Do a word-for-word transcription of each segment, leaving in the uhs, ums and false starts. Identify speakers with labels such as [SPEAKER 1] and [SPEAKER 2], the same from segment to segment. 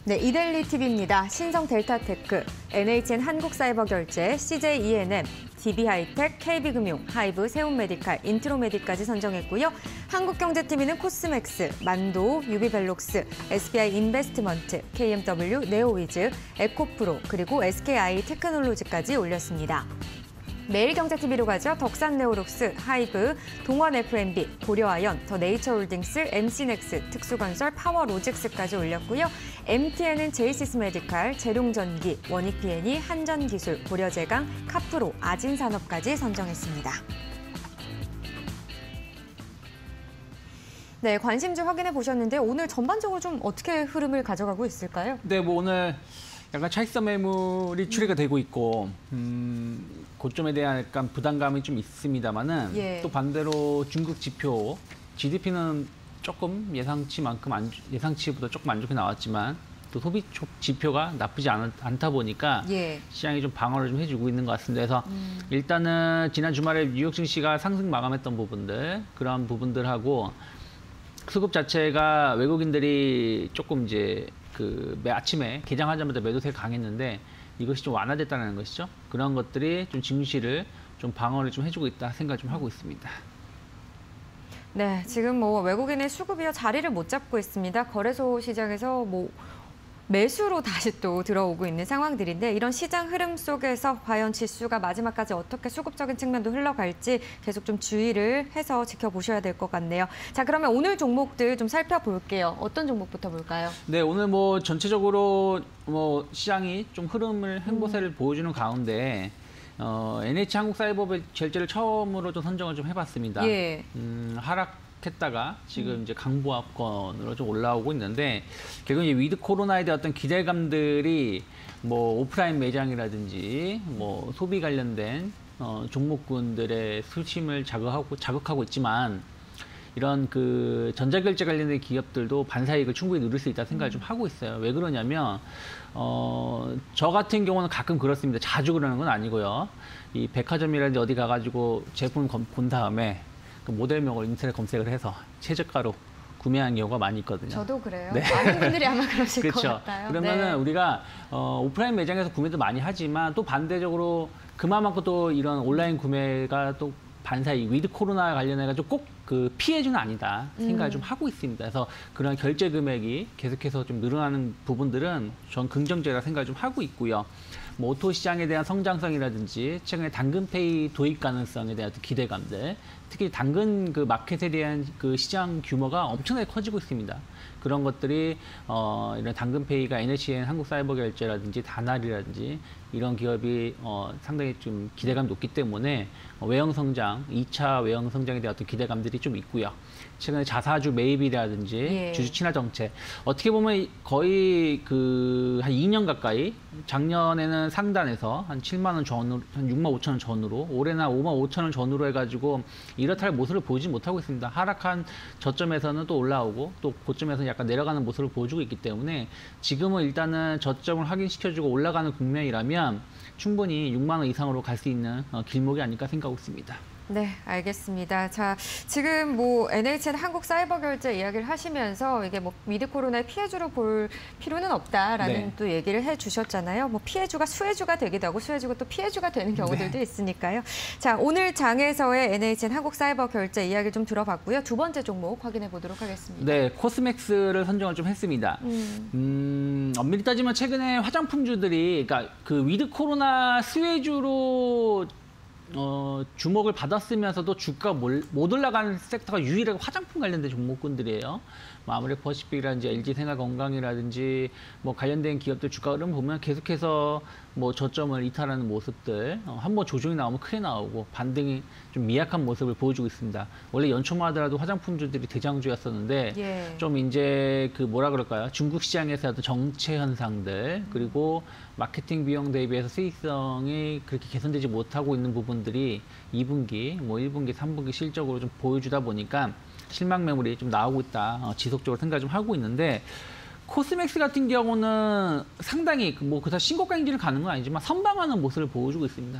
[SPEAKER 1] 네, 이데일리 티비입니다. 신성 델타테크, 엔에이치엔 한국사이버결제, 씨제이이엔엠, 디비하이텍, 케이비금융, 하이브, 세운메디칼, 인트로메디까지 선정했고요. 한국경제티비는 코스맥스, 만도, 유비벨록스, 에스비아이 인베스트먼트, 케이엠더블유, 네오위즈, 에코프로, 그리고 에스케이아이 테크놀로지까지 올렸습니다. 매일경제티비로 가죠. 덕산네오룩스, 하이브, 동원에프엠비, 고려아연, 더 네이처홀딩스, 엠씨넥스, 특수건설, 파워로직스까지 올렸고요. 엠티엔은 제이시스메디칼, 재룡전기, 원익비엔이, 한전기술, 고려제강, 카프로, 아진산업까지 선정했습니다. 네, 관심주 확인해 보셨는데 오늘 전반적으로 좀 어떻게 흐름을 가져가고 있을까요?
[SPEAKER 2] 네, 뭐 오늘 약간 차익선 매물이 추리가 되고 있고 음, 고점에 대한 약간 부담감이 좀 있습니다만은
[SPEAKER 1] 예. 또
[SPEAKER 2] 반대로 중국 지표 지디피는 조금 예상치만큼 안, 예상치보다 조금 안 좋게 나왔지만 또 소비 지표가 나쁘지 않, 않다 보니까
[SPEAKER 1] 예.
[SPEAKER 2] 시장이 좀 방어를 좀 해주고 있는 것 같습니다. 그래서 음. 일단은 지난 주말에 뉴욕 증시가 상승 마감했던 부분들 그런 부분들하고 수급 자체가 외국인들이 조금 이제 그 아침에 개장하자마자 매도세가 강했는데 이것이 좀 완화됐다는 것이죠. 그런 것들이 좀 증시를 좀 방어를 좀 해주고 있다 생각 좀 하고 있습니다.
[SPEAKER 1] 네, 지금 뭐 외국인의 수급이요 자리를 못 잡고 있습니다. 거래소 시장에서 뭐 매수로 다시 또 들어오고 있는 상황들인데 이런 시장 흐름 속에서 과연 지수가 마지막까지 어떻게 수급적인 측면도 흘러갈지 계속 좀 주의를 해서 지켜보셔야 될 것 같네요. 자, 그러면 오늘 종목들 좀 살펴볼게요. 어떤 종목부터 볼까요?
[SPEAKER 2] 네, 오늘 뭐 전체적으로 뭐 시장이 좀 흐름을 행보세를 음. 보여주는 가운데 어, 엔에이치 한국사이버결제를 처음으로 좀 선정을 좀 해봤습니다.
[SPEAKER 1] 예.
[SPEAKER 2] 음, 하락 했다가 지금 음. 이제 강보합권으로 좀 올라오고 있는데 결국 이제 위드 코로나에 대한 어떤 기대감들이 뭐 오프라인 매장이라든지 뭐 소비 관련된 어, 종목군들의 수심을 자극하고 자극하고 있지만 이런 그 전자결제 관련된 기업들도 반사이익을 충분히 누릴 수 있다 생각을 좀 하고 있어요. 왜 그러냐면 어, 저 같은 경우는 가끔 그렇습니다. 자주 그러는 건 아니고요. 이 백화점이라든지 어디 가가지고 제품 본 다음에 그 모델명을 인터넷 검색을 해서 최저가로 구매하는 경우가 많이 있거든요.
[SPEAKER 1] 저도 그래요.
[SPEAKER 2] 네.
[SPEAKER 1] 많은 분들이 아마 그러실
[SPEAKER 2] 그렇죠.
[SPEAKER 1] 것 같아요.
[SPEAKER 2] 그러면은
[SPEAKER 1] 네.
[SPEAKER 2] 우리가 어, 오프라인 매장에서 구매도 많이 하지만 또 반대적으로 그만큼 또 이런 온라인 구매가 또 반사이 위드 코로나 관련해가지고 꼭 그 피해주는 아니다 생각을 음. 좀 하고 있습니다. 그래서 그런 결제 금액이 계속해서 좀 늘어나는 부분들은 전 긍정적이라 생각을 좀 하고 있고요. 뭐 오토 시장에 대한 성장성이라든지 최근에 당근페이 도입 가능성에 대한 기대감들, 특히 당근 그 마켓에 대한 그 시장 규모가 엄청나게 커지고 있습니다. 그런 것들이 어, 이런 당근페이가 엔에이치엔 한국사이버결제라든지 다날이라든지 이런 기업이 어, 상당히 좀 기대감이 높기 때문에 어, 외형 성장, 이 차 외형 성장에 대한 어떤 기대감들이 좀 있고요. 최근에 자사주 매입이라든지
[SPEAKER 1] 예.
[SPEAKER 2] 주주 친화 정책 어떻게 보면 거의 그 한 이 년 가까이 작년에는 상단에서 한 칠만 원 전후로 한 육만 오천 원 전후로 올해나 오만 오천 원 전후로 해가지고 이렇다 할 모습을 보지 못하고 있습니다. 하락한 저점에서는 또 올라오고 또 고점에서는 약간 내려가는 모습을 보여주고 있기 때문에 지금은 일단은 저점을 확인시켜주고 올라가는 국면이라면 충분히 육만 원 이상으로 갈 수 있는 길목이 아닐까 생각하고 있습니다.
[SPEAKER 1] 네, 알겠습니다. 자, 지금 뭐 엔에이치엔 한국사이버결제 이야기를 하시면서 이게 뭐 위드 코로나의 피해주로 볼 필요는 없다라는
[SPEAKER 2] 네.
[SPEAKER 1] 또 얘기를 해주셨잖아요. 뭐 피해주가 수혜주가 되기도 하고 수혜주가 또 피해주가 되는 경우들도 네. 있으니까요. 자, 오늘 장에서의 엔에이치엔 한국사이버결제 이야기 좀 들어봤고요. 두 번째 종목 확인해 보도록 하겠습니다.
[SPEAKER 2] 네, 코스맥스를 선정을 좀 했습니다. 음, 음 엄밀히 따지면 최근에 화장품주들이 그러니까 그 위드 코로나 수혜주로 어, 주목을 받았으면서도 주가가 못 올라가는 섹터가 유일하게 화장품 관련된 종목군들이에요. 뭐 아무래도 퍼시픽이라든지 엘지생활건강이라든지 뭐 관련된 기업들 주가 흐름 보면 계속해서 뭐 저점을 이탈하는 모습들 어, 한번 조정이 나오면 크게 나오고 반등이 좀 미약한 모습을 보여주고 있습니다. 원래 연초만 하더라도 화장품주들이 대장주였었는데
[SPEAKER 1] 예.
[SPEAKER 2] 좀 이제 그 뭐라 그럴까요? 중국 시장에서 어떤 정체 현상들 그리고 마케팅 비용 대비해서 수익성이 그렇게 개선되지 못하고 있는 부분들이 이 분기, 뭐 일 분기, 삼 분기 실적으로 좀 보여주다 보니까 실망 매물이 좀 나오고 있다. 어, 지속적으로 생각 좀 하고 있는데 코스맥스 같은 경우는 상당히 뭐 그다 신고가 행진을 가는 건 아니지만 선방하는 모습을 보여주고 있습니다.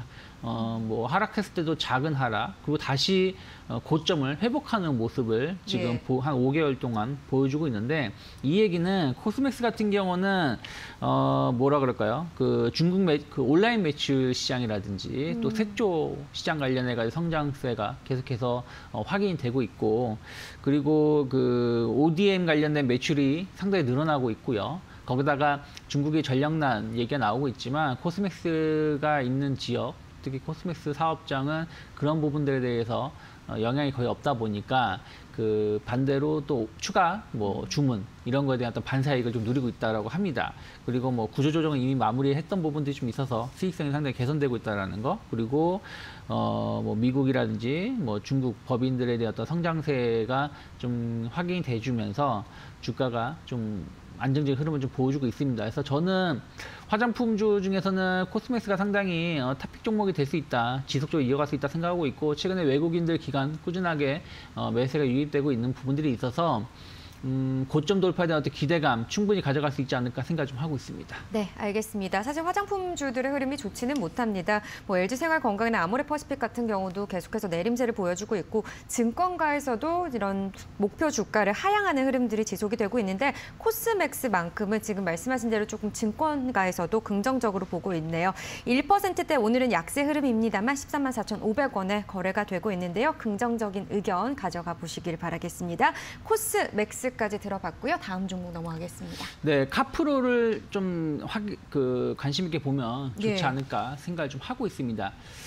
[SPEAKER 2] 어, 뭐 하락했을 때도 작은 하락, 그리고 다시 어, 고점을 회복하는 모습을 지금
[SPEAKER 1] 예.
[SPEAKER 2] 보, 한 오 개월 동안 보여주고 있는데, 이 얘기는 코스맥스 같은 경우는 어, 뭐라 그럴까요? 그 중국 매, 그 온라인 매출 시장이라든지 또
[SPEAKER 1] 음.
[SPEAKER 2] 색조 시장 관련해 가지고 성장세가 계속해서 어, 확인이 되고 있고, 그리고 그 오디엠 관련된 매출이 상당히 늘어나고 있고요. 거기다가 중국의 전력난 얘기가 나오고 있지만 코스맥스가 있는 지역, 특히 코스맥스 사업장은 그런 부분들에 대해서 어, 영향이 거의 없다 보니까 그 반대로 또 추가 뭐 주문 이런 거에 대한 어떤 반사이익을 좀 누리고 있다라고 합니다. 그리고 뭐 구조조정은 이미 마무리했던 부분들이 좀 있어서 수익성이 상당히 개선되고 있다라는 거, 그리고 어 뭐 미국이라든지 뭐 중국 법인들에 대한 어떤 성장세가 좀 확인이 돼주면서 주가가 좀 안정적인 흐름을 좀 보여주고 있습니다. 그래서 저는 화장품주 중에서는 코스맥스가 상당히 어, 탑픽 종목이 될 수 있다, 지속적으로 이어갈 수 있다 생각하고 있고, 최근에 외국인들 기간 꾸준하게 어, 매수가 유입되고 있는 부분들이 있어서 음, 고점 돌파에 대한 어떤 기대감 충분히 가져갈 수 있지 않을까 생각 좀 하고 있습니다.
[SPEAKER 1] 네, 알겠습니다. 사실 화장품주들의 흐름이 좋지는 못합니다. 뭐 엘지생활건강이나 아모레퍼시픽 같은 경우도 계속해서 내림세를 보여주고 있고, 증권가에서도 이런 목표 주가를 하향하는 흐름들이 지속이 되고 있는데, 코스맥스만큼은 지금 말씀하신 대로 조금 증권가에서도 긍정적으로 보고 있네요. 일 퍼센트대 오늘은 약세 흐름입니다만 십삼만 사천오백 원에 거래가 되고 있는데요. 긍정적인 의견 가져가 보시길 바라겠습니다. 코스맥스 까지 들어봤고요. 다음 종목 넘어가겠습니다.
[SPEAKER 2] 네, 카프로를 좀 확, 그 관심 있게 보면 좋지
[SPEAKER 1] 예.
[SPEAKER 2] 않을까 생각을 좀 하고 있습니다.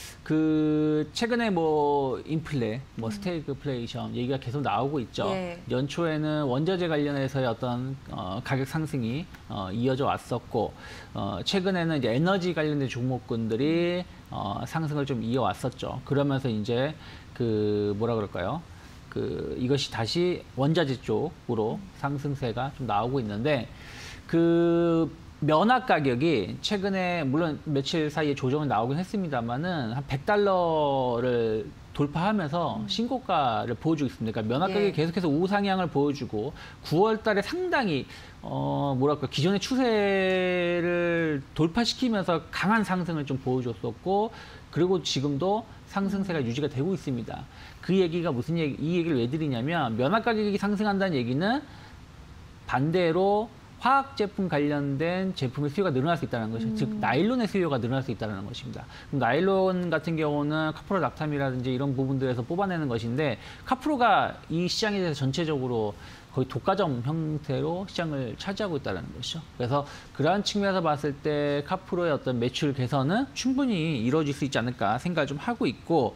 [SPEAKER 2] 그 최근에 뭐 인플레, 뭐 스태그플레이션 얘기가 계속 나오고 있죠.
[SPEAKER 1] 예.
[SPEAKER 2] 연초에는 원자재 관련해서의 어떤 어, 가격 상승이 어, 이어져 왔었고, 어, 최근에는 이제 에너지 관련된 종목군들이 어, 상승을 좀 이어왔었죠. 그러면서 이제 그 뭐라 그럴까요? 그 이것이 다시 원자재 쪽으로 상승세가 좀 나오고 있는데, 그 면화 가격이 최근에 물론 며칠 사이에 조정은 나오긴 했습니다만은 한 백 달러를 돌파하면서 신고가를 보여주고 있습니다. 그러니까 면화 가격이
[SPEAKER 1] 예.
[SPEAKER 2] 계속해서 우상향을 보여주고 구월 달에 상당히 어 뭐랄까 기존의 추세를 돌파시키면서 강한 상승을 좀 보여줬었고, 그리고 지금도 상승세가 유지가 되고 있습니다. 그 얘기가 무슨 얘기, 이 얘기를 왜 드리냐면, 면화 가격이 상승한다는 얘기는 반대로 화학 제품 관련된 제품의 수요가 늘어날 수 있다는 것이죠.
[SPEAKER 1] 음.
[SPEAKER 2] 즉 나일론의 수요가 늘어날 수 있다는 것입니다. 그럼 나일론 같은 경우는 카프로 낙탐이라든지 이런 부분들에서 뽑아내는 것인데, 카프로가 이 시장에 대해서 전체적으로 거의 독과점 형태로 시장을 차지하고 있다는 것이죠. 그래서 그러한 측면에서 봤을 때 카프로의 어떤 매출 개선은 충분히 이루어질 수 있지 않을까 생각을 좀 하고 있고,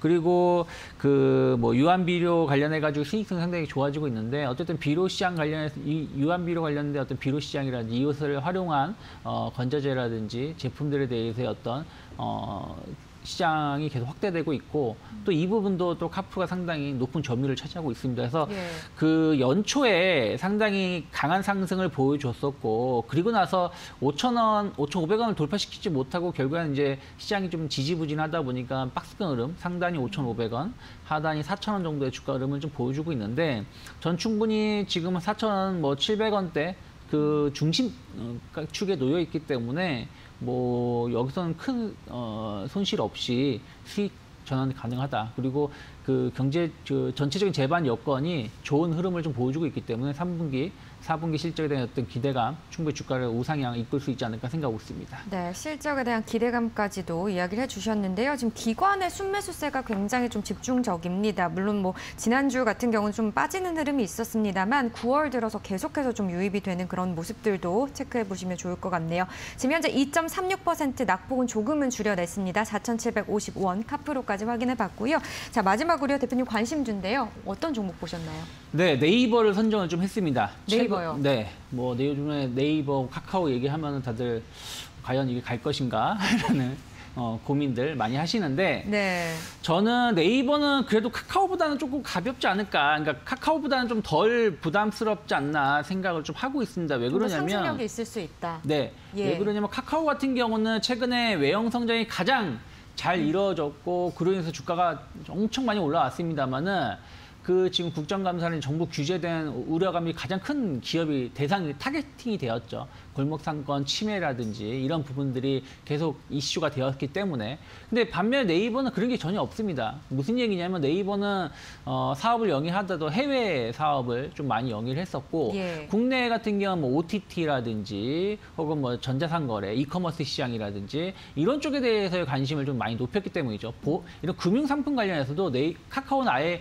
[SPEAKER 2] 그리고 그 뭐 유한 비료 관련해 가지고 수익성 상당히 좋아지고 있는데, 어쨌든 비료 시장 관련해서 이 유한 비료 관련된 어떤 비료 시장이라든지 이것을 활용한 어, 건자재라든지 제품들에 대해서의 어떤 어, 시장이 계속 확대되고 있고, 또 이 부분도 또 카프가 상당히 높은 점유율을 차지하고 있습니다. 그래서
[SPEAKER 1] 예.
[SPEAKER 2] 그 연초에 상당히 강한 상승을 보여줬었고, 그리고 나서 오천 원, 오천오백 원을 돌파시키지 못하고 결국에는 이제 시장이 좀 지지부진하다 보니까 박스권 흐름, 상단이 오천오백 원, 하단이 사천 원 정도의 주가 흐름을 좀 보여주고 있는데, 전 충분히 지금은 사천 원, 뭐 칠백 원대 그 중심 어, 축에 놓여 있기 때문에 뭐 여기서는 큰 어, 손실 없이 수익 전환이 가능하다. 그리고 그 경제 그 전체적인 재반 여건이 좋은 흐름을 좀 보여주고 있기 때문에 삼 분기, 사 분기 실적에 대한 어떤 기대감 충분히 주가를 우상향 이끌 수 있지 않을까 생각하고 있습니다.
[SPEAKER 1] 네, 실적에 대한 기대감까지도 이야기를 해주셨는데요. 지금 기관의 순매수세가 굉장히 좀 집중적입니다. 물론 뭐 지난주 같은 경우는 좀 빠지는 흐름이 있었습니다만 구월 들어서 계속해서 좀 유입이 되는 그런 모습들도 체크해 보시면 좋을 것 같네요. 지금 현재 이 점 삼육 퍼센트 낙폭은 조금은 줄여냈습니다. 사천칠백오십오 원 카프로까지 확인해 봤고요. 자, 마지막으로 대표님 관심주인데요. 어떤 종목 보셨나요?
[SPEAKER 2] 네, 네이버를 선정을 좀 했습니다.
[SPEAKER 1] 네이버요?
[SPEAKER 2] 최근, 네, 뭐 요즘에 네이버, 카카오 얘기하면 다들 과연 이게 갈 것인가 라는 어, 고민들 많이 하시는데,
[SPEAKER 1] 네.
[SPEAKER 2] 저는 네이버는 그래도 카카오보다는 조금 가볍지 않을까, 그러니까 카카오보다는 좀 덜 부담스럽지 않나 생각을 좀 하고 있습니다. 왜 그러냐면
[SPEAKER 1] 상승력이 있을 수 있다.
[SPEAKER 2] 네,
[SPEAKER 1] 예.
[SPEAKER 2] 왜 그러냐면 카카오 같은 경우는 최근에 외형 성장이 가장 잘 이루어졌고, 그로 인해서 주가가 엄청 많이 올라왔습니다만은 그 지금 국정감사는 정부 규제된 우려감이 가장 큰 기업이 대상이 타겟팅이 되었죠. 골목상권 침해라든지 이런 부분들이 계속 이슈가 되었기 때문에. 근데 반면에 네이버는 그런 게 전혀 없습니다. 무슨 얘기냐면 네이버는 어, 사업을 영위하다도 해외 사업을 좀 많이 영위를 했었고
[SPEAKER 1] 예.
[SPEAKER 2] 국내 같은 경우는 뭐 오티티라든지 혹은 뭐 전자상거래, 이커머스 시장이라든지 이런 쪽에 대해서의 관심을 좀 많이 높였기 때문이죠. 보, 이런 금융상품 관련해서도 네이, 카카오는 아예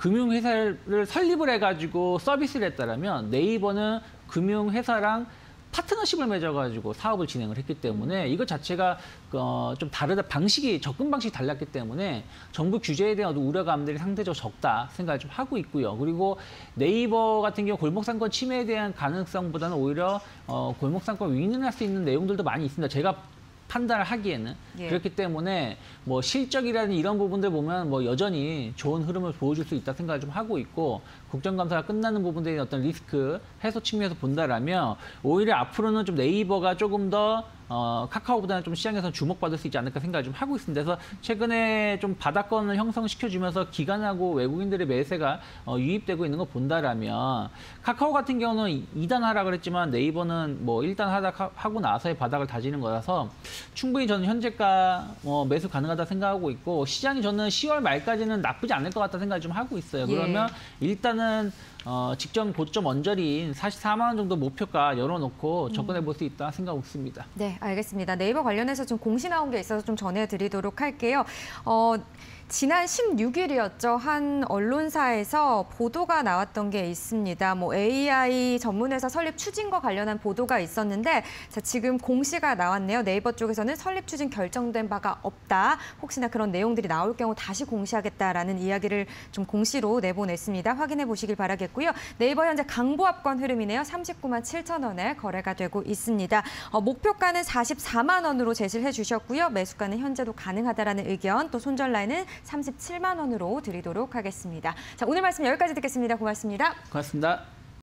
[SPEAKER 2] 금융회사를 설립을 해가지고 서비스를 했다라면 네이버는 금융회사랑 파트너십을 맺어가지고 사업을 진행을 했기 때문에 이것 자체가 어, 좀 다르다, 방식이, 접근 방식이 달랐기 때문에 정부 규제에 대한 우려감들이 상대적으로 적다 생각을 좀 하고 있고요. 그리고 네이버 같은 경우 골목상권 침해에 대한 가능성보다는 오히려 어, 골목상권 윈윈할 수 있는 내용들도 많이 있습니다. 제가 판단을 하기에는
[SPEAKER 1] 예.
[SPEAKER 2] 그렇기 때문에 뭐 실적이라는 이런 부분들 보면 뭐 여전히 좋은 흐름을 보여줄 수 있다 생각을 좀 하고 있고 국정감사가 끝나는 부분들이 어떤 리스크 해소 측면에서 본다라면 오히려 앞으로는 좀 네이버가 조금 더 어, 카카오보다는 좀 시장에서 주목받을 수 있지 않을까 생각을 좀 하고 있습니다. 그래서 최근에 좀 바닥권을 형성시켜주면서 기관하고 외국인들의 매세가 어, 유입되고 있는 거 본다라면 카카오 같은 경우는 이 단 하락을 했지만 네이버는 뭐 일 단 하락하고 나서의 바닥을 다지는 거라서 충분히 저는 현재가 어, 매수 가능하다 생각하고 있고 시장이 저는 시월 말까지는 나쁘지 않을 것 같다 생각을 좀 하고 있어요.
[SPEAKER 1] 예.
[SPEAKER 2] 그러면 일단은 어, 직전 고점 언저리인 사십사만 원 정도 목표가 열어놓고 접근해 볼 수 있다 생각하고 있습니다.
[SPEAKER 1] 네, 알겠습니다. 네이버 관련해서 좀 공시 나온 게 있어서 좀 전해드리도록 할게요. 어, 지난 십육 일이었죠. 한 언론사에서 보도가 나왔던 게 있습니다. 뭐 에이아이 전문회사 설립 추진과 관련한 보도가 있었는데 자, 지금 공시가 나왔네요. 네이버 쪽에서는 설립 추진 결정된 바가 없다. 혹시나 그런 내용들이 나올 경우 다시 공시하겠다라는 이야기를 좀 공시로 내보냈습니다. 확인해 보시길 바라겠고요. 네이버 현재 강보합권 흐름이네요. 삼십구만 칠천 원에 거래가 되고 있습니다. 어, 목표가는 사십사만 원으로 제시를 해주셨고요. 매수가는 현재도 가능하다라는 의견, 또 손절 라인은 삼십칠만 원으로 드리도록 하겠습니다. 자, 오늘 말씀 여기까지 듣겠습니다. 고맙습니다.
[SPEAKER 2] 고맙습니다.